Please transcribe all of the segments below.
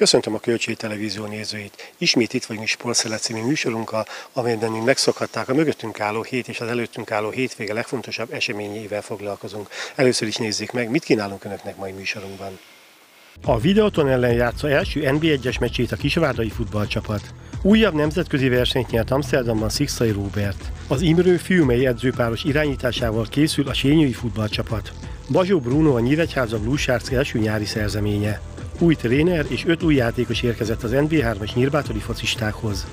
Köszöntöm a Kölcsei Televízió nézőit. Ismét itt vagyunk Sportszelet című műsorunkkal, amelyben még megszokhatták a mögöttünk álló hét és az előttünk álló hétvége legfontosabb eseményeivel foglalkozunk. Először is nézzék meg, mit kínálunk Önöknek mai műsorunkban. A Videoton ellen játsza első NB1-es meccsét a kisvárdai futballcsapat. Újabb nemzetközi versenyt nyert Amsterdamban Szikszai Róbert. Az Imrő fiumei edzőpáros irányításával készül a sényői futballcsapat. Bazsó Bruno a Nyíregyháza Blue Sharks első nyári szerzeménye. Új tréner és 5 új játékos érkezett az NB3-as nyírbátori focistákhoz.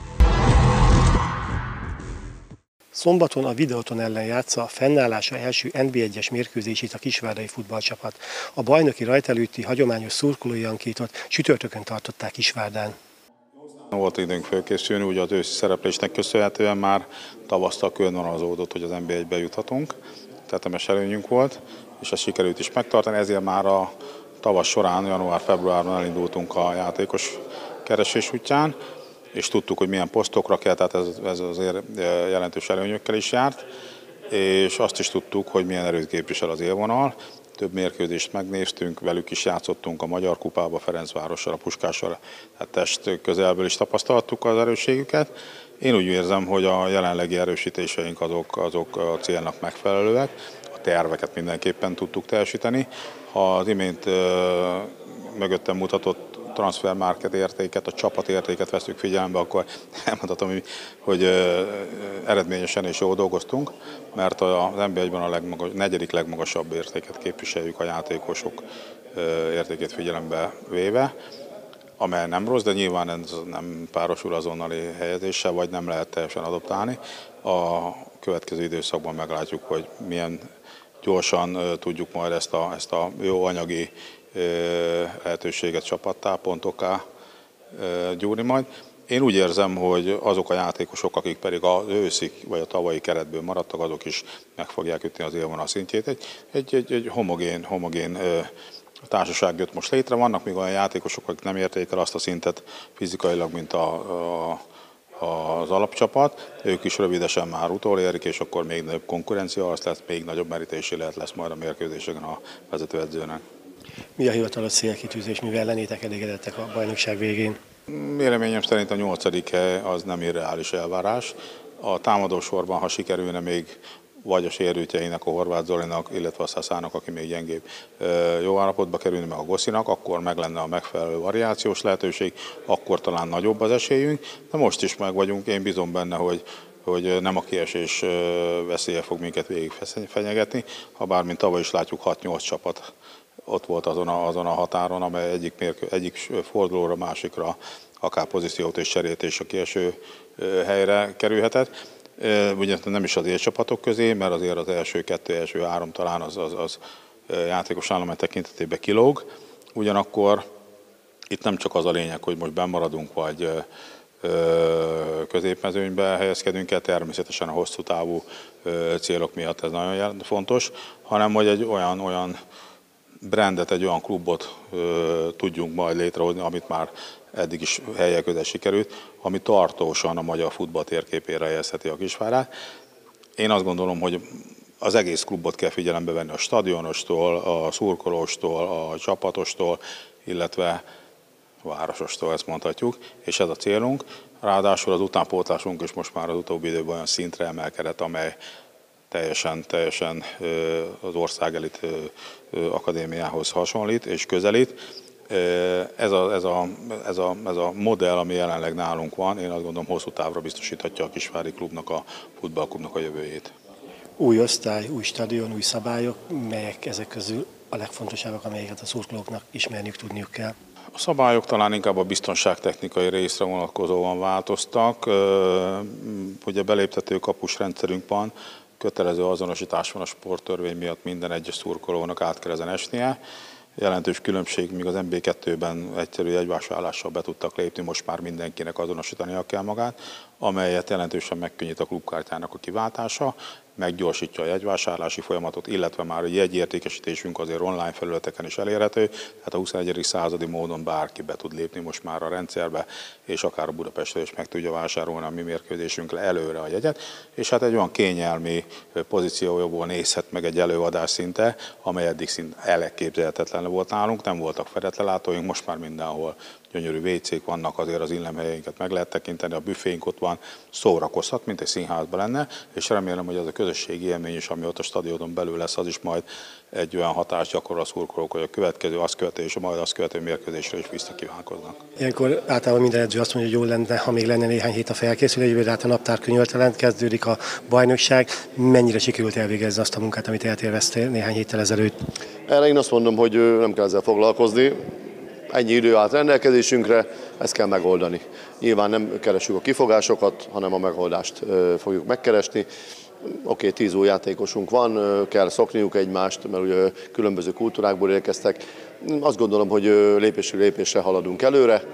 Szombaton a Videoton ellen játsza fennállása első NB1-es mérkőzését a kisvárdai futballcsapat. A bajnoki rajt előtti hagyományos szurkolói ankétot csütörtökön tartották Kisvárdán. Volt időnk fölkészülni, ugye az őszi szereplésnek köszönhetően már tavasztal körvonalazódott, hogy az NB1-be juthatunk. Tetemes előnyünk volt, és ezt sikerült is megtartani, ezért már a tavasz során, január-februárban elindultunk a játékos keresés útján, és tudtuk, hogy milyen posztokra kell, tehát ez azért jelentős előnyökkel is járt, és azt is tudtuk, hogy milyen erőt képvisel az élvonal. Több mérkőzést megnéztünk, velük is játszottunk a Magyar Kupába, Ferencvárossal, a Puskással, hát test közelből is tapasztaltuk az erősségüket. Én úgy érzem, hogy a jelenlegi erősítéseink azok a célnak megfelelőek, a terveket mindenképpen tudtuk teljesíteni. Ha az imént mögöttem mutatott transfermarket értéket, a csapatértéket veszük figyelembe, akkor elmondhatom, hogy eredményesen és jól dolgoztunk, mert az NB1-ben a negyedik legmagasabb értéket képviseljük a játékosok értékét figyelembe véve, amely nem rossz, de nyilván ez nem párosul azonnali helyezéssel, vagy nem lehet teljesen adoptálni. A következő időszakban meglátjuk, hogy milyen gyorsan tudjuk majd ezt a jó anyagi lehetőséget csapattá, pontokká gyúrni majd. Én úgy érzem, hogy azok a játékosok, akik pedig az őszi vagy a tavalyi keretből maradtak, azok is meg fogják ütni az élvonal szintjét. Egy homogén társaság jött most létre. Vannak még olyan játékosok, akik nem érték el azt a szintet fizikailag, mint az alapcsapat. Ők is rövidesen már utolérik, és akkor még nagyobb konkurencia, azt lesz, még nagyobb merítési lehet lesz majd a mérkőzéseken a vezetőedzőnek. Mi a hivatalos célkitűzés, mivel lennétek elégedettek a bajnokság végén? Véleményem szerint a 8. hely az nem irreális elvárás. A támadósorban, ha sikerülne még vagy a sérültjeinek, a Horváth Zolinak, illetve a Szaszának, aki még gyengébb, jó állapotba kerülni, meg a Goszinak, akkor meg lenne a megfelelő variációs lehetőség, akkor talán nagyobb az esélyünk, de most is meg vagyunk, én bízom benne, hogy nem a kiesés veszélye fog minket végig fenyegetni, ha bár mint tavaly is látjuk 6-8 csapat ott volt azon a határon, amely egyik fordulóra, másikra akár pozíciót és cserét és a kieső helyre kerülhetett. Ugye nem is az élcsapatok közé, mert azért az első 2, első 3 talán az játékos állomány tekintetében kilóg. Ugyanakkor itt nem csak az a lényeg, hogy most bennmaradunk, vagy középmezőnybe helyezkedünk el, természetesen a hosszú távú célok miatt ez nagyon fontos, hanem hogy egy olyan brandet, egy olyan klubot tudjunk majd létrehozni, amit már eddig is helyek közel sikerült, ami tartósan a magyar futball térképére helyezheti a Kisvárát. Én azt gondolom, hogy az egész klubot kell figyelembe venni, a stadionostól, a szurkolóstól, a csapatostól, illetve a városostól, ezt mondhatjuk, és ez a célunk. Ráadásul az utánpótlásunk is most már az utóbbi időben olyan szintre emelkedett, amely teljesen az ország elit akadémiához hasonlít és közelít. Ez a modell, ami jelenleg nálunk van, én azt gondolom hosszú távra biztosíthatja a kisvári klubnak, a futballklubnak a jövőjét. Új osztály, új stadion, új szabályok, melyek ezek közül a legfontosabbak, amelyeket a szurkolóknak ismerniük, tudniuk kell? A szabályok talán inkább a biztonságtechnikai részre vonatkozóan változtak. Ugye beléptető kapus rendszerünk van, kötelező azonosítás van a sporttörvény miatt, minden egyes szurkolónak át kell ezen esnie. Jelentős különbség, míg az MB2-ben egyszerű jegyvásárlással be tudtak lépni, most már mindenkinek azonosítania kell magát, amelyet jelentősen megkönnyít a klubkártyának a kiváltása, meggyorsítja a jegyvásárlási folyamatot, illetve már a jegyértékesítésünk azért online felületeken is elérhető, tehát a 21. századi módon bárki be tud lépni most már a rendszerbe, és akár a Budapestről is meg tudja vásárolni a mi mérkőzésünkre előre a jegyet, és hát egy olyan kényelmi pozíciójából nézhet meg egy előadás szinte, amely eddig szinte elképzelhetetlen volt nálunk, nem voltak fedetlelátóink, most már mindenhol gyönyörű WC-k vannak, azért az illemhelyeinket meg lehet tekinteni, a büfénk ott van, szórakozhat, mint egy színházban lenne, és remélem, hogy az a közösségi élmény is, ami ott a stadionon belül lesz, az is majd egy olyan hatást gyakorol a szurkolók, hogy a következő, azt követő és a majd azt követő mérkőzésre is visszakívánkoznak. Ilyenkor általában minden edző azt mondja, hogy jó lenne, ha még lenne néhány hét a felkészülésből, de hát a naptár könyörtelen, kezdődik a bajnokság. Mennyire sikerült elvégezni azt a munkát, amit elterveztél néhány héttel ezelőtt? Erre én azt mondom, hogy nem kell ezzel foglalkozni. Ennyi idő állt rendelkezésünkre, ezt kell megoldani. Nyilván nem keresünk a kifogásokat, hanem a megoldást fogjuk megkeresni. Oké, 10 új játékosunk van, kell szokniuk egymást, mert ugye különböző kultúrákból érkeztek. Azt gondolom, hogy lépésről lépésre haladunk előre,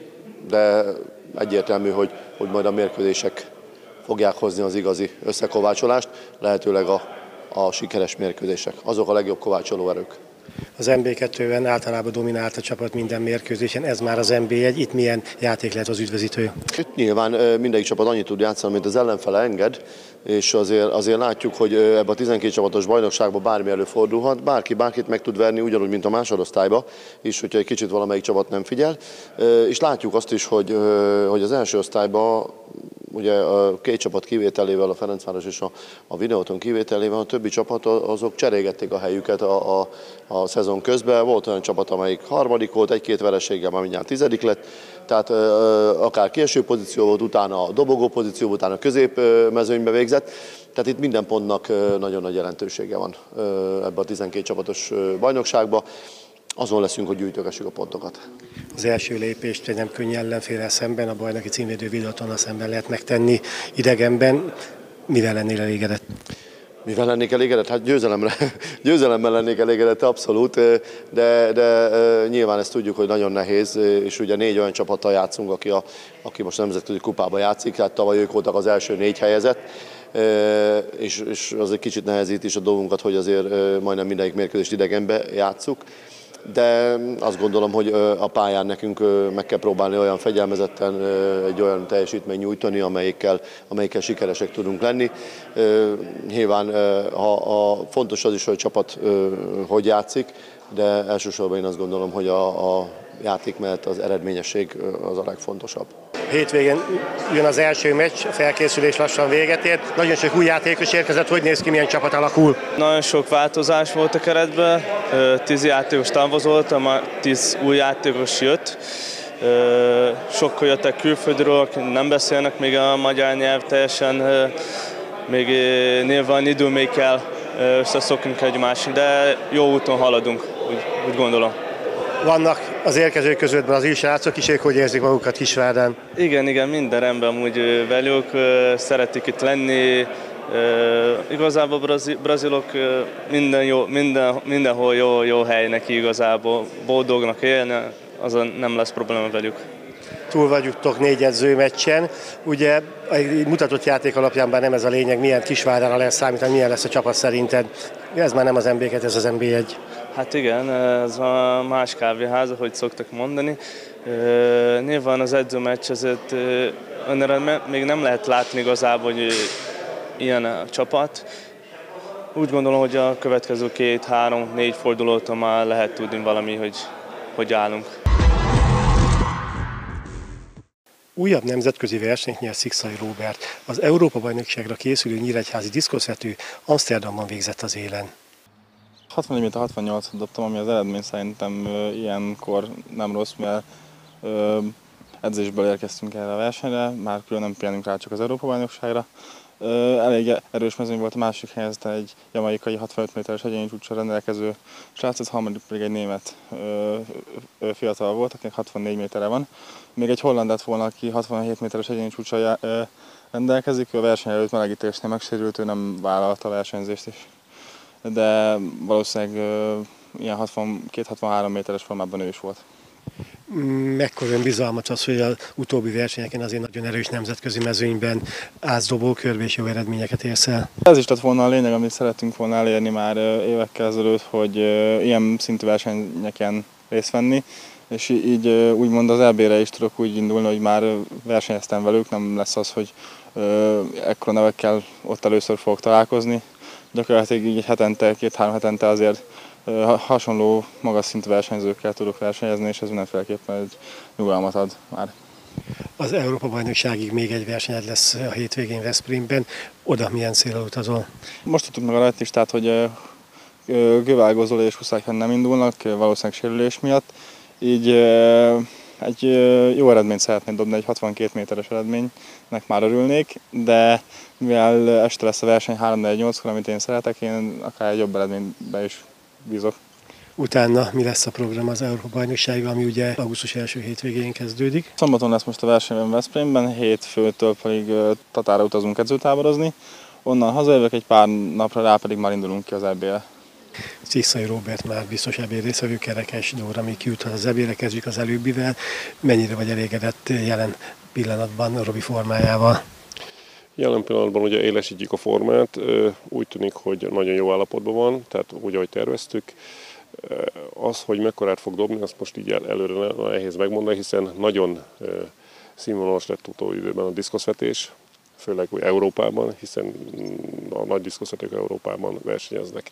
de egyértelmű, hogy majd a mérkőzések fogják hozni az igazi összekovácsolást, lehetőleg a sikeres mérkőzések. Azok a legjobb kovácsoló erők. Az NB2-ben általában dominált a csapat minden mérkőzésen, ez már az NB1, itt milyen játék lehet az üdvözítő? Itt nyilván mindegyik csapat annyit tud játszani, mint az ellenfele enged, és azért látjuk, hogy ebben a 12 csapatos bajnokságban bármi előfordulhat, bárki bárkit meg tud verni, ugyanúgy, mint a másodosztályba is, hogyha egy kicsit valamelyik csapat nem figyel. És látjuk azt is, hogy az első osztályban ugye a 2 csapat kivételével, a Ferencváros és a Videóton kivételével, a többi csapat azok cserégették a helyüket a szezon közben. Volt olyan csapat, amelyik harmadik volt, 1-2 vereséggel már mindjárt 10. lett, tehát akár kieső pozíció volt, utána a dobogó pozíció, utána a középmezőnybe végzett. Tehát itt minden pontnak nagyon nagy jelentősége van ebben a 12 csapatos bajnokságban. Azon leszünk, hogy gyűjtögessük a pontokat. Az első lépést egy nem könnyű ellenféllel szemben, a bajnoki címvédő Videótonnal szemben lehet megtenni idegenben. Mivel lennél elégedett? Mivel lennék elégedett? Hát győzelemmel lennék elégedett, abszolút, de nyilván ezt tudjuk, hogy nagyon nehéz, és ugye 4 olyan csapattal játszunk, aki most nemzetközi kupába játszik, hát tavaly ők voltak az első 4 helyezett, és az egy kicsit nehezít is a dolgunkat, hogy azért majdnem mindegyik mérkőzést idegenbe játsszuk. De azt gondolom, hogy a pályán nekünk meg kell próbálni olyan fegyelmezetten egy olyan teljesítményt nyújtani, amelyikkel sikeresek tudunk lenni. Nyilván fontos az is, hogy a csapat hogy játszik, de elsősorban én azt gondolom, hogy a játék mellett az eredményesség az a legfontosabb. Hétvégén jön az első meccs, a felkészülés lassan véget ért. Nagyon sok új játékos érkezett, hogy néz ki, milyen csapat alakul? Nagyon sok változás volt a keretben, 10 játékos távozott, 10 új játékos jött. Sokkal jöttek külföldről, akik nem beszélnek még a magyar nyelv teljesen, még nyilván idő még kell összeszoknunk egymásig, de jó úton haladunk, úgy gondolom. Vannak az érkezők között az srácok is, ők hogy érzik magukat Kisvárdán? Igen, minden rendben amúgy velük, szeretik itt lenni. Igazából brazilok mindenhol jó hely neki igazából, boldognak élni, azon nem lesz probléma velük. Túl vagytok 4 edzőmeccsen. Ugye egy mutatott játék alapján, bár nem ez a lényeg, milyen Kisvárdára lesz számítani, milyen lesz a csapat szerinted? Ez már nem az NB2, ez az NB1. Hát igen, ez a más kávéház, ahogy szoktak mondani. Nyilván az edzőmeccs azért önre még nem lehet látni igazából, hogy ilyen a csapat. Úgy gondolom, hogy a következő 2-3-4 fordulótól már lehet tudni valami, hogy állunk. Újabb nemzetközi versenyt nyert Szikszai Róbert. Az Európa-bajnokságra készülő nyíregyházi diszkoszvető Amsterdamban végzett az élen. 64,68 dobtam, ami az eredmény szerintem ilyenkor nem rossz, mert edzésből érkeztünk erre a versenyre, már külön nem pihenünk rá csak az Európa-bajnokságra. Elég erős mezőny volt a másik helyezte egy jamaikai 65 méteres egyéni csúccsal rendelkező srác, ez harmadik pedig egy német fiatal volt, akinek 64 méterre van. Még egy holland lett volna, aki 67 méteres egyéni csúccsal rendelkezik, ő a verseny előtt melegítésnél megsérült, ő nem vállalta a versenyzést is. De valószínűleg ilyen 62-63 méteres formában ő is volt. Mekkora önbizalmat az, hogy az utóbbi versenyeken azért nagyon erős nemzetközi mezőnyben állsz dobókörbe és jó eredményeket érsz el? Ez is lett volna a lényeg, amit szerettünk volna elérni már évekkel ezelőtt, hogy ilyen szintű versenyeken részt venni, és így úgymond az EB-re is tudok úgy indulni, hogy már versenyeztem velük, nem lesz az, hogy ekkora nevekkel ott először fogok találkozni. Gyakorlatilag így hetente, 2-3 hetente azért hasonló magas szintű versenyzőkkel tudok versenyezni, és ez mindenféleképpen egy nyugalmat ad már. Az Európa-bajnokságig még egy versenyed lesz a hétvégén Veszprémben. Oda milyen célra utazol? Most tudtuk meg a rajtlistát, hogy Gövágó Zoli és Huszák nem indulnak, valószínűleg sérülés miatt. Így egy jó eredményt szeretnék dobni, egy 62 méteres eredménynek már örülnék, de mivel este lesz a verseny 3-4-8-kor, amit én szeretek, én akár egy jobb eredményben is bízok. Utána mi lesz a program az Európa-bajnoksággal, ami ugye augusztus első hétvégén kezdődik? Szombaton lesz most a versenyben Veszprémben, hétfőtől pedig Tatára utazunk edzőtáborozni. Onnan hazajövök, egy pár napra rá pedig már indulunk ki az EB-re. Szikszai Róbert már biztos EB részvevő, Kerekes Dóra, ami kijuthat az EB-re, kezdjük az előbbivel. Mennyire vagy elégedett jelen pillanatban Robi formájával? Jelen pillanatban ugye élesítjük a formát, úgy tűnik, hogy nagyon jó állapotban van, tehát úgy, ahogy terveztük. Az, hogy mekkorát fog dobni, azt most így előre nehéz megmondani, hiszen nagyon színvonalas lett utóidőben a diszkoszvetés, főleg Európában, hiszen a nagy diszkoszvetők Európában versenyeznek.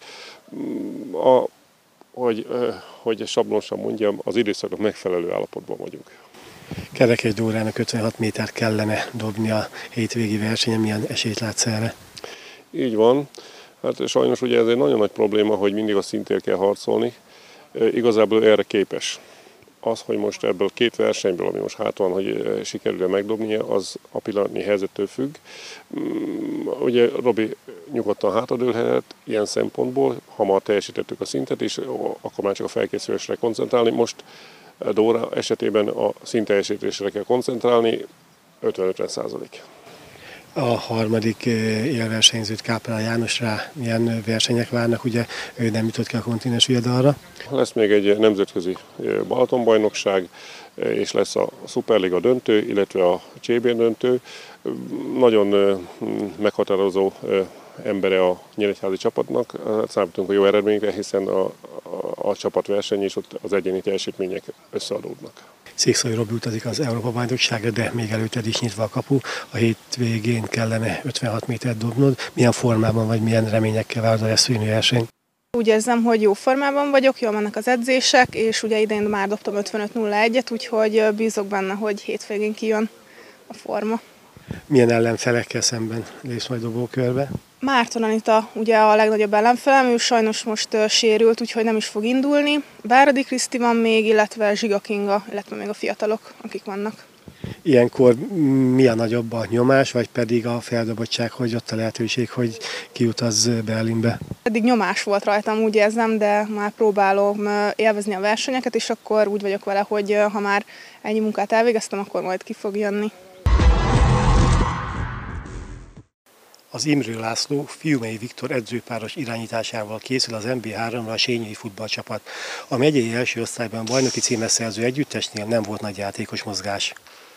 Hogy sablonosan mondjam, az időszaknak megfelelő állapotban vagyunk. Kerekes Dórának 56 métert kellene dobni a hétvégi versenyen, milyen esélyt látsz erre? Így van. Hát sajnos ugye ez egy nagyon nagy probléma, hogy mindig a szintért kell harcolni. Igazából erre képes. Az, hogy most ebből két versenyből, ami most hát van, hogy sikerül-e megdobnia, az a pillanatnyi helyzettől függ. Ugye Robi nyugodtan hátradőlhet ilyen szempontból, ha már teljesítettük a szintet, és akkor már csak a felkészülésre koncentrálni. Most Dóra esetében a szintteljesítésre kell koncentrálni, 50-50%. A harmadik élversenyzőt, Kápolán Jánosra milyen versenyek várnak, ugye ő nem jutott ki a kontinens viadalra. Lesz még egy nemzetközi Balatonbajnokság, és lesz a Szuperliga döntő, illetve a CB döntő. Nagyon meghatározó embere a nyíregyházi csapatnak. Számítunk a jó eredményre, hiszen a csapatverseny és ott az egyéni teljesítmények összeadódnak. Szikszai Robi utazik az Európa-bajnokságra, de még előtted is nyitva a kapu. A hétvégén kellene 56 métert dobnod. Milyen formában vagy, milyen reményekkel várod a veszprémi versenyt? Úgy érzem, hogy jó formában vagyok, jól mennek az edzések, és ugye idén már dobtam 55-01-et, úgyhogy bízok benne, hogy hétvégén kijön a forma. Milyen ellenfelekkel szemben lépsz majd dobókörbe? Márton Anita ugye a legnagyobb ellenfelem, ő sajnos most sérült, úgyhogy nem is fog indulni. Váradi Kriszti van még, illetve Zsiga Kinga, illetve még a fiatalok, akik vannak. Ilyenkor mi a nagyobb, a nyomás, vagy pedig a feldobottság, hogy ott a lehetőség, hogy kiutazz Berlinbe? Eddig nyomás volt rajtam, úgy érzem, de már próbálom élvezni a versenyeket, és akkor úgy vagyok vele, hogy ha már ennyi munkát elvégeztem, akkor majd ki fog jönni. Az Imrő László, Fiumei Viktor edzőpáros irányításával készül az MB3-ra a sényői futballcsapat. A megyei első osztályban bajnoki címet szerző együttesnél nem volt nagy játékos mozgás.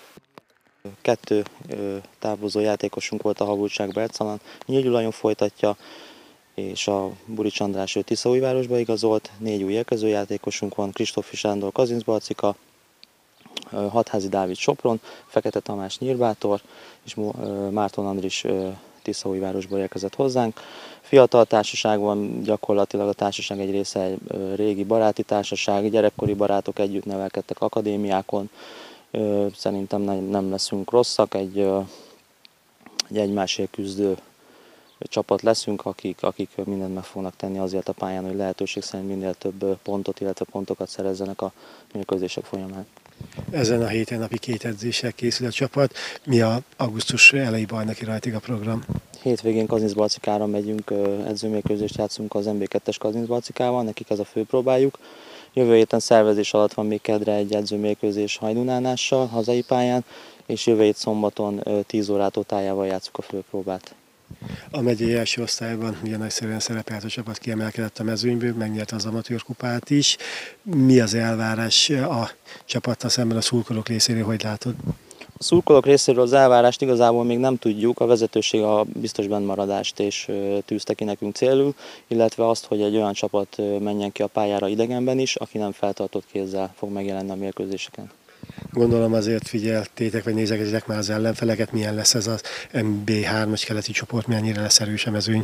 2 távozó játékosunk volt a Habulcsák Bercalan, Nyíl Gyula folytatja, és a Burics András Tiszaújvárosba igazolt. 4 új érkező játékosunk van, Kristófi Sándor Kazincbarcika, Hatházi Dávid Sopron, Fekete Tamás Nyírbátor, és Márton Andris Tiszaújvárosból érkezett hozzánk. Fiatal társaság van, gyakorlatilag a társaság egy része egy régi baráti társaság, gyerekkori barátok együtt nevelkedtek akadémiákon. Szerintem nem leszünk rosszak, egy egymásért küzdő csapat leszünk, akik mindent meg fognak tenni azért a pályán, hogy lehetőség szerint minél több pontot, illetve pontokat szerezzenek a mérkőzések folyamán. Ezen a héten napi 2 edzéssel készül a csapat. Mi a augusztus elejé bajnoki rajtiga program? Hétvégén Kazincbarcikára megyünk, edzőmérkőzést játszunk az MB2-es Kazincbarcikával, nekik ez a fő próbájuk. Jövő héten szervezés alatt van még kedre egy edzőmérkőzés Hajdunánással, hazai pályán, és jövő hét szombaton 10 órától tájával játszuk a főpróbát. A megyei első osztályban ugye nagyszerűen szerepelt a csapat, kiemelkedett a mezőnyből, megnyerte az amatőrkupát is. Mi az elvárás a csapattal szemben a szurkolók részéről, hogy látod? A szurkolók részéről az elvárást igazából még nem tudjuk, a vezetőség a biztos bennmaradást és tűzte ki nekünk célul, illetve azt, hogy egy olyan csapat menjen ki a pályára idegenben is, aki nem feltartott kézzel fog megjelenni a mérkőzéseken. Gondolom azért figyeltétek, vagy nézegetitek már az ellenfeleket, milyen lesz ez az MB3-as keleti csoport, mennyire lesz erős a mezőny?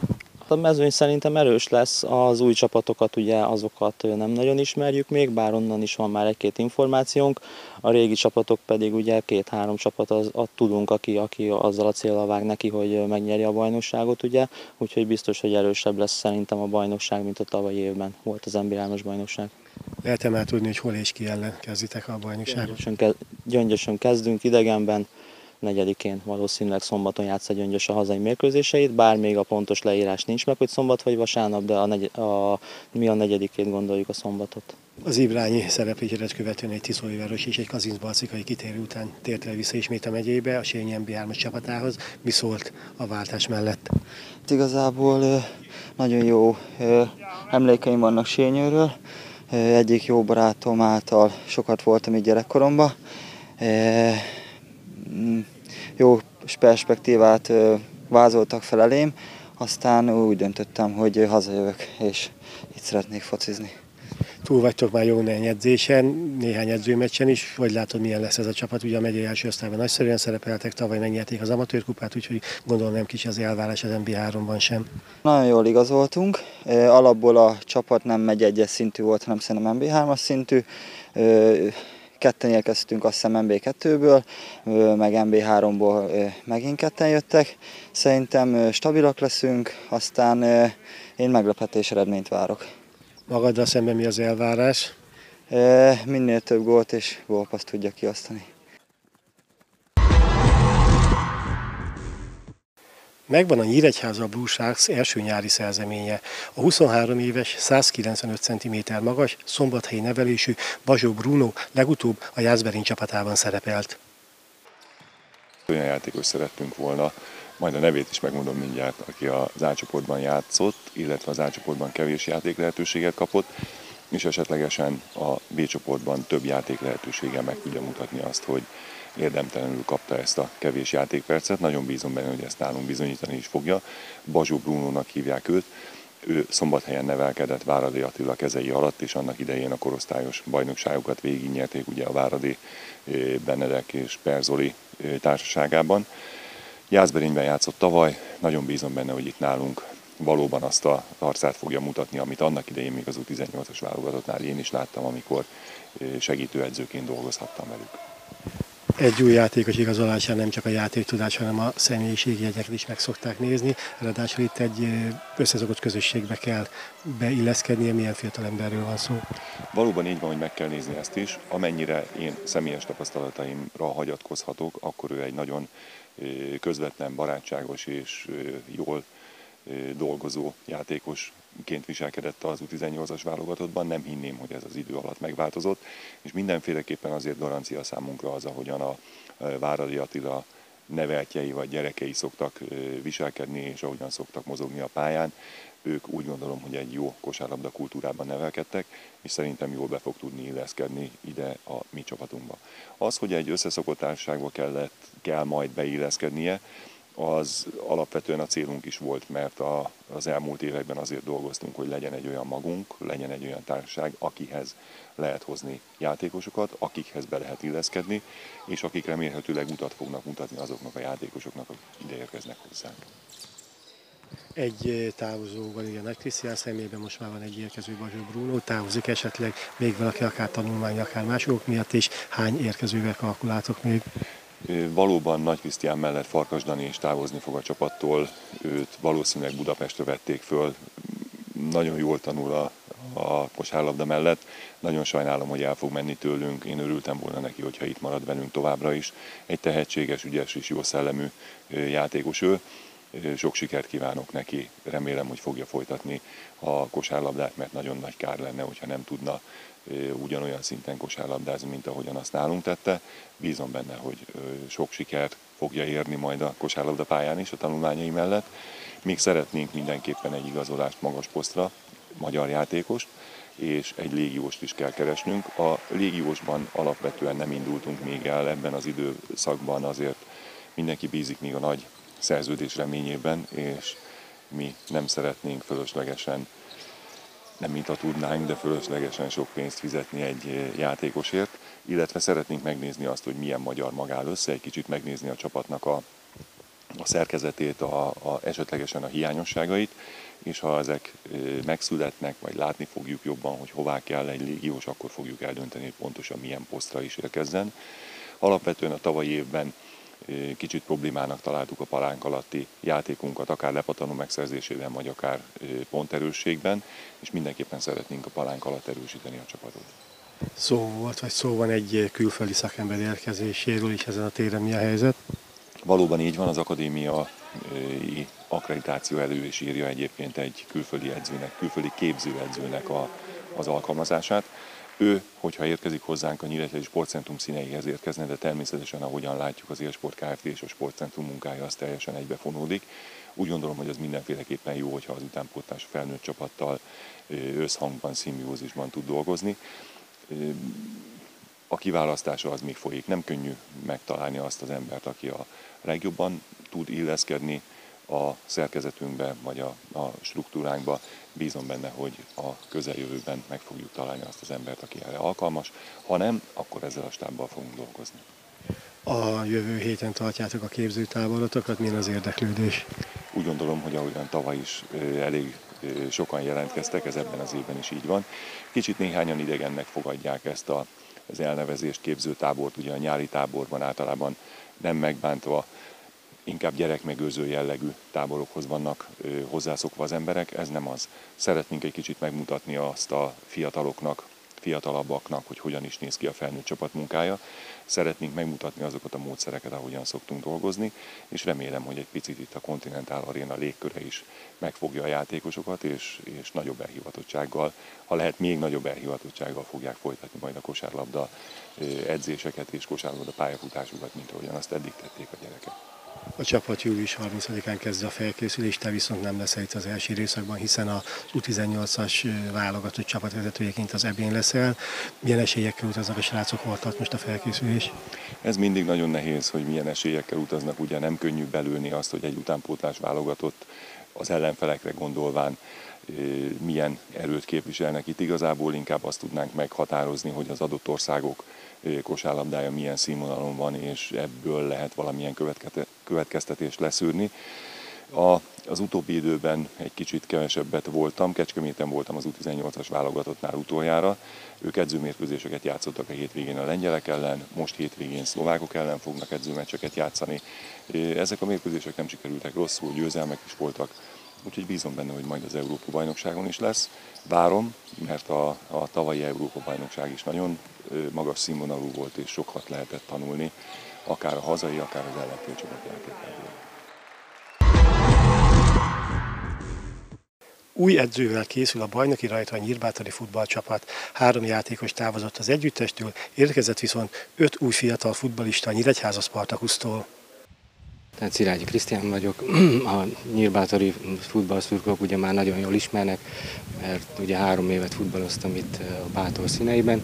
A mezőny szerintem erős lesz, az új csapatokat ugye azokat nem nagyon ismerjük még, bár onnan is van már egy-két információnk, a régi csapatok pedig ugye 2-3 csapat tudunk, aki azzal a céllal vág neki, hogy megnyerje a bajnokságot, ugye, úgyhogy biztos, hogy erősebb lesz szerintem a bajnokság, mint a tavalyi évben volt az NB3-as bajnokság. Lehet-e már tudni, hogy hol és ki ellen kezditek a bajnokságot? Gyöngyösön kezdünk, idegenben, 4-én valószínűleg szombaton játssza Gyöngyös a hazai mérkőzéseit, bár még a pontos leírás nincs meg, hogy szombat vagy vasárnap, de mi a 4-ét gondoljuk, a szombatot. Az Ibrányi szereplésedet követően egy Tiszóújváros és egy Kazincbarcikai kitérő után tért el vissza ismét a megyébe, a Sényi NB3-as csapatához. Mi szólt a váltás mellett? Igazából nagyon jó emlékeim vannak Sényőről. Egyik jó barátom által sokat voltam így gyerekkoromban. Jó perspektívát vázoltak fel elém, aztán úgy döntöttem, hogy hazajövök, és itt szeretnék focizni. Túl vagytok már jó néhány edzésen, néhány edzőmeccsen is, hogy látod, milyen lesz ez a csapat? Ugye a megyei első osztályban nagyszerűen szerepeltek, tavaly megnyerték az amatőrkupát, úgyhogy gondolom nem kicsi az elvárás az NB3-ban sem. Nagyon jól igazoltunk, alapból a csapat nem megy-egyes szintű volt, hanem szerintem NB3-as szintű. Ketten érkeztünk azt hiszem NB2-ből, meg NB3-ból megint ketten jöttek. Szerintem stabilak leszünk, aztán én meglepetés eredményt várok. Magaddal szemben mi az elvárás? Minél több gólt és gólpaszt tudja kiosztani. Megvan a Nyíregyháza Blue Sharks első nyári szerzeménye. A 23 éves, 195 cm magas, szombathelyi nevelésű Bazsó Bruno legutóbb a Jászberény csapatában szerepelt. Olyan játékos szerettünk volna, majd a nevét is megmondom mindjárt, aki az A csoportban játszott, illetve az A csoportban kevés játék lehetőséget kapott, és esetlegesen a B csoportban több játék lehetőséggel meg tudja mutatni azt, hogy érdemtelenül kapta ezt a kevés játékpercet. Nagyon bízom benne, hogy ezt nálunk bizonyítani is fogja. Bazsó Brunónak hívják őt. Ő Szombathelyen nevelkedett Váradi Attila kezei alatt, és annak idején a korosztályos bajnokságokat végignyerték ugye a Váradi Benedek és Perzoli társaságában. Jászberényben játszott tavaly, nagyon bízom benne, hogy itt nálunk valóban azt a arcát fogja mutatni, amit annak idején még az U18-as válogatottnál én is láttam, amikor segítőedzőként dolgozhattam velük. Egy új játékos igazolásán nem csak a játéktudás, hanem a személyiségjegyeket is meg szokták nézni. Ráadásul itt egy összezogott közösségbe kell beilleszkednie, milyen fiatalemberről van szó. Valóban így van, hogy meg kell nézni ezt is. Amennyire én személyes tapasztalataimra hagyatkozhatok, akkor ő egy nagyon közvetlen, barátságos és jól dolgozó játékosként viselkedett az U18-as válogatottban. Nem hinném, hogy ez az idő alatt megváltozott, és mindenféleképpen azért garancia számunkra az, ahogyan a Váradi Attila neveltjei vagy gyerekei szoktak viselkedni, és ahogyan szoktak mozogni a pályán. Ők úgy gondolom, hogy egy jó kosárlabda kultúrában nevelkedtek, és szerintem jól be fog tudni illeszkedni ide a mi csapatunkba. Az, hogy egy összeszokott társaságba kell majd beilleszkednie, az alapvetően a célunk is volt, mert az elmúlt években azért dolgoztunk, hogy legyen egy olyan magunk, legyen egy olyan társaság, akihez lehet hozni játékosokat, akikhez be lehet illeszkedni, és akik remélhetőleg utat fognak mutatni azoknak a játékosoknak, akik ide érkeznek hozzánk. Egy távozó van, ugye Nagy Krisztián személyében, most már van egy érkező Bazsó Bruno, távozik esetleg még valaki, akár tanulmány, akár mások miatt, és hány érkezővel kalkuláltok még? Valóban Nagy Krisztián mellett Farkas Dani is távozni fog a csapattól, őt valószínűleg Budapestre vették föl, nagyon jól tanul a kosárlabda mellett, nagyon sajnálom, hogy el fog menni tőlünk, én örültem volna neki, hogyha itt marad velünk továbbra is. Egy tehetséges, ügyes és jó szellemű játékos ő, sok sikert kívánok neki, remélem, hogy fogja folytatni a kosárlabdát, mert nagyon nagy kár lenne, hogyha nem tudna ugyanolyan szinten kosárlabdázni, mint ahogyan azt nálunk tette. Bízom benne, hogy sok sikert fogja érni majd a kosárlabda pályán is a tanulmányai mellett. Még szeretnénk mindenképpen egy igazolást magas posztra, magyar játékost, és egy légióst is kell keresnünk. A légiósban alapvetően nem indultunk még el ebben az időszakban, azért mindenki bízik még a nagy szerződés reményében, és mi nem szeretnénk fölöslegesen, nem mint a tudnánk, de fölöslegesen sok pénzt fizetni egy játékosért, illetve szeretnénk megnézni azt, hogy milyen magyar mag áll össze, egy kicsit megnézni a csapatnak a szerkezetét, esetlegesen a hiányosságait, és ha ezek megszületnek, vagy látni fogjuk jobban, hogy hová kell egy légiós, akkor fogjuk eldönteni, hogy pontosan milyen posztra is érkezzen. Alapvetően a tavalyi évben kicsit problémának találtuk a palánk alatti játékunkat, akár lepatanó megszerzésében, vagy akár ponterősségben, és mindenképpen szeretnénk a palánk alatt erősíteni a csapatot. Szó van egy külföldi szakember érkezéséről is ezen a téren, mi a helyzet? Valóban így van, az akadémia akkreditáció elő is írja egyébként egy külföldi edzőnek, külföldi képzőedzőnek az alkalmazását. Ő, hogyha érkezik hozzánk, a Nyíregyházi Sportcentrum színeihez érkezne, de természetesen, ahogyan látjuk, az Élsport Kft. És a Sportcentrum munkája az teljesen egybefonódik. Úgy gondolom, hogy az mindenféleképpen jó, hogyha az utánpótlás felnőtt csapattal összhangban, szimbiózisban tud dolgozni. A kiválasztása az még folyik. Nem könnyű megtalálni azt az embert, aki a legjobban tud illeszkedni a szerkezetünkbe, vagy a struktúránkba. Bízom benne, hogy a közeljövőben meg fogjuk találni azt az embert, aki erre alkalmas. Ha nem, akkor ezzel a stábbal fogunk dolgozni. A jövő héten tartjátok a képzőtáborotokat, milyen az érdeklődés? Úgy gondolom, hogy ahogyan tavaly is elég sokan jelentkeztek, ez ebben az évben is így van. Kicsit néhányan idegennek fogadják ezt az elnevezést, képzőtábort, ugye a nyári táborban általában nem megbántva, inkább gyerekmegőrző jellegű táborokhoz vannak hozzászokva az emberek, ez nem az. Szeretnénk egy kicsit megmutatni azt a fiataloknak, fiatalabbaknak, hogy hogyan is néz ki a felnőtt csapat munkája. Szeretnénk megmutatni azokat a módszereket, ahogyan szoktunk dolgozni, és remélem, hogy egy picit itt a Continental Arena légköre is megfogja a játékosokat, és nagyobb elhivatottsággal, ha lehet még nagyobb elhivatottsággal fogják folytatni majd a kosárlabda edzéseket és kosárlabda pályafutásukat, mint ahogyan azt eddig tették a gyerekek. A csapat július 30-án kezdi a felkészülést, te viszont nem leszel itt az első időszakban, hiszen az U18-as válogatott csapatvezetőjeként az EB-n leszel. Milyen esélyekkel utaznak a srácok, hol tart most a felkészülés? Ez mindig nagyon nehéz, hogy milyen esélyekkel utaznak, ugye nem könnyű belülni azt, hogy egy utánpótlás válogatott az ellenfelekre gondolván milyen erőt képviselnek. Itt igazából inkább azt tudnánk meghatározni, hogy az adott országok kosárlabdája milyen színvonalon van, és ebből lehet valamilyen következtetést leszűrni. Az utóbbi időben egy kicsit kevesebbet voltam, Kecskeméten voltam az U18-as válogatottnál utoljára. Ők edzőmérkőzéseket játszottak a hétvégén a lengyelek ellen, most hétvégén szlovákok ellen fognak edzőmeccseket játszani. Ezek a mérkőzések nem sikerültek rosszul, győzelmek is voltak, úgyhogy bízom benne, hogy majd az Európa-bajnokságon is lesz. Várom, mert a tavalyi Európa-bajnokság is nagyon magas színvonalú volt, és sokat lehetett tanulni, akár a hazai, akár az ellenfél csapatjátékából. Új edzővel készül a bajnoki rajtra a nyírbátori futballcsapat. 3 játékos távozott az együttestől, érkezett viszont 5 új fiatal futballista a Nyíregyháza Spartakusztól. Tehát Szilágyi Krisztián vagyok, a nyírbátori futballszurkolók ugye már nagyon jól ismernek, mert ugye 3 évet futballoztam itt a Bátor színeiben.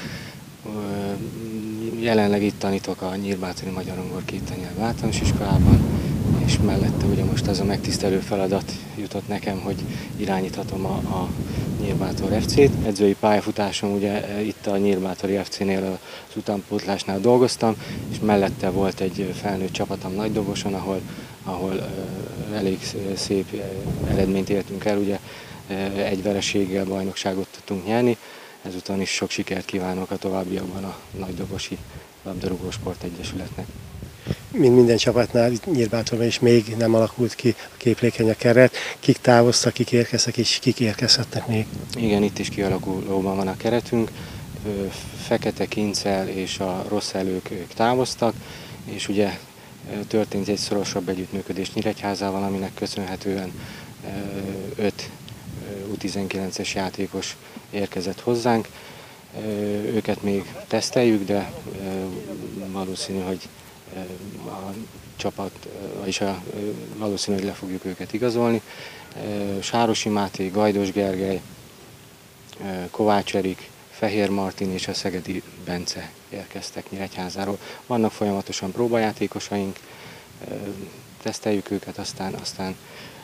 Jelenleg itt tanítok a Nyírbátori Magyar-Angol Kétanyelvű Általános Iskolában, és mellette ugye most az a megtisztelő feladat jutott nekem, hogy irányíthatom a Nyírbátor FC-t. Edzői pályafutásom ugye itt a Nyírbátori FC-nél az utánpótlásnál dolgoztam, és mellette volt egy felnőtt csapatom Nagydoboson, ahol elég szép eredményt értünk el, ugye egy vereséggel bajnokságot tudtunk nyerni. Ezután is sok sikert kívánok a továbbiakban a Nagydobosi Labdarúgó Sportegyesületnek. Mint minden csapatnál, itt Nyírbátorban is még nem alakult ki a képlékeny a keret. Kik távoztak, kik érkeztek és kik érkezhetnek még? Igen, itt is kialakulóban van a keretünk. Fekete Kincel és a Rossz Elők ők távoztak, és ugye történt egy szorosabb együttműködés Nyíregyházával, aminek köszönhetően 5 U19-es játékos érkezett hozzánk. Őket még teszteljük, de valószínű, hogy a csapat, vagyis valószínű, hogy le fogjuk őket igazolni. Sárosi Máté, Gajdos Gergely, Kovács Erik, Fehér Martin és a Szegedi Bence érkeztek Nyíregyházáról. Vannak folyamatosan próbajátékosaink, teszteljük őket, aztán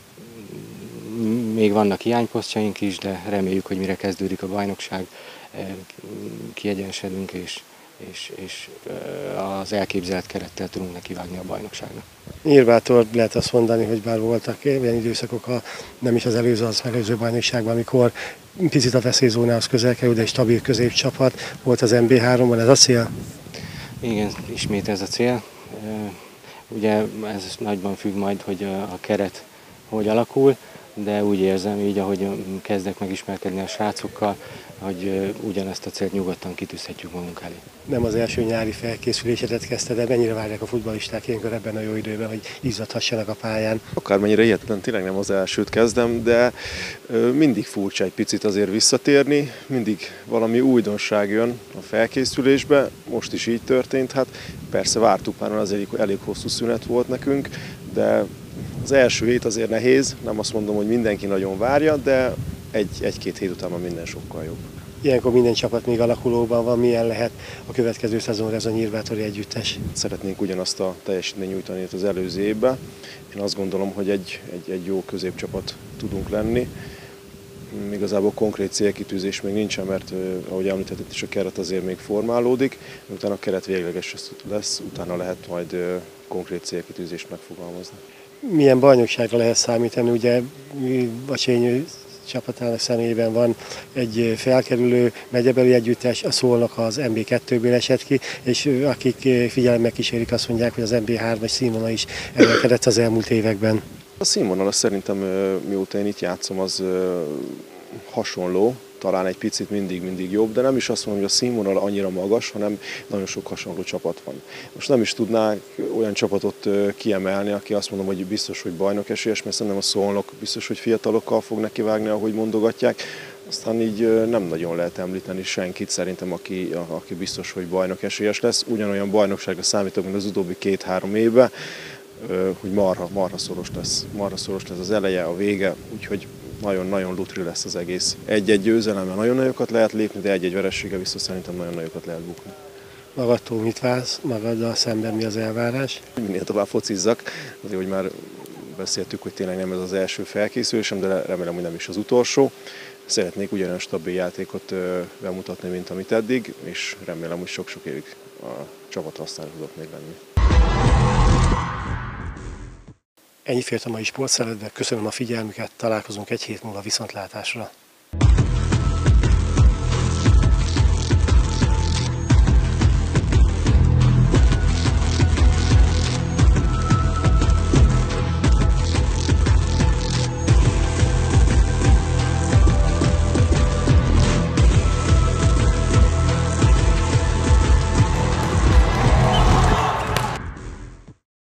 még vannak hiányposztjaink is, de reméljük, hogy mire kezdődik a bajnokság, kiegyensedünk és az elképzelt kerettel tudunk nekivágni a bajnokságnak. Nyilvától lehet azt mondani, hogy bár voltak ilyen időszakok, nem is az előző bajnokságban, amikor picit a veszélyzónához közel kerül, de egy stabil középcsapat volt az MB3-ban, ez a cél? Igen, ismét ez a cél. Ugye ez nagyban függ majd, hogy a keret hogy alakul, de úgy érzem így, ahogy kezdek megismerkedni a srácokkal, hogy ugyanezt a célt nyugodtan kitűzhetjük magunk elé. Nem az első nyári felkészülésedet kezdted, de mennyire várják a futballisták ilyenkor ebben a jó időben, hogy izzadhassanak a pályán? Akármennyire hihetetlen, tényleg nem az elsőt kezdem, de mindig furcsa egy picit azért visszatérni, mindig valami újdonság jön a felkészülésbe, most is így történt, hát persze vártuk már, azért elég hosszú szünet volt nekünk, de az első hét azért nehéz, nem azt mondom, hogy mindenki nagyon várja, de egy-két hét után minden sokkal jobb. Ilyenkor minden csapat még alakulóban van, milyen lehet a következő szezonra ez a nyírbátori együttes? Szeretnénk ugyanazt a teljesítményt nyújtani, mint az előző évben. Én azt gondolom, hogy egy jó középcsapat tudunk lenni. Igazából konkrét célkitűzés még nincsen, mert ahogy említettem is, a keret azért még formálódik, utána a keret végleges lesz, utána lehet majd konkrét célkitűzést megfogalmazni. Milyen bajnokságra lehet számítani? Ugye a Csényő csapatának személyében van egy felkerülő megyebeli együttes, a Szolnok az MB2-ből esett ki, és akik figyelemmel kísérik, azt mondják, hogy az MB3-as színvonal is emelkedett az elmúlt években. A színvonal szerintem, mióta én itt játszom, az hasonló, talán egy picit mindig jobb, de nem is azt mondom, hogy a színvonal annyira magas, hanem nagyon sok hasonló csapat van. Most nem is tudnák olyan csapatot kiemelni, aki azt mondom, hogy biztos, hogy bajnok esélyes, mert szerintem a Szolnok biztos, hogy fiatalokkal fog nekivágni, ahogy mondogatják. Aztán így nem nagyon lehet említeni senkit szerintem, aki biztos, hogy bajnok esélyes lesz. Ugyanolyan bajnokságra számítok, mint az utóbbi 2-3 évben, hogy marha szoros lesz. Marha szoros lesz az eleje, a vége, úgyhogy nagyon-nagyon lutri lesz az egész. Egy-egy győzelemmel nagyon nagyokat lehet lépni, de egy-egy verességgel viszont szerintem nagyon nagyokat lehet bukni. Magadtól mit vársz? Magaddal szemben mi az elvárás? Minél tovább focizzak, azért, hogy már beszéltük, hogy tényleg nem ez az első felkészülésem, de remélem, hogy nem is az utolsó. Szeretnék ugyanolyan stabil játékot bemutatni, mint amit eddig, és remélem, hogy sok-sok évig a csapat hasznára tudok még lenni. Ennyi fért a mai sportszeletbe, köszönöm a figyelmüket, találkozunk egy hét múlva viszontlátásra.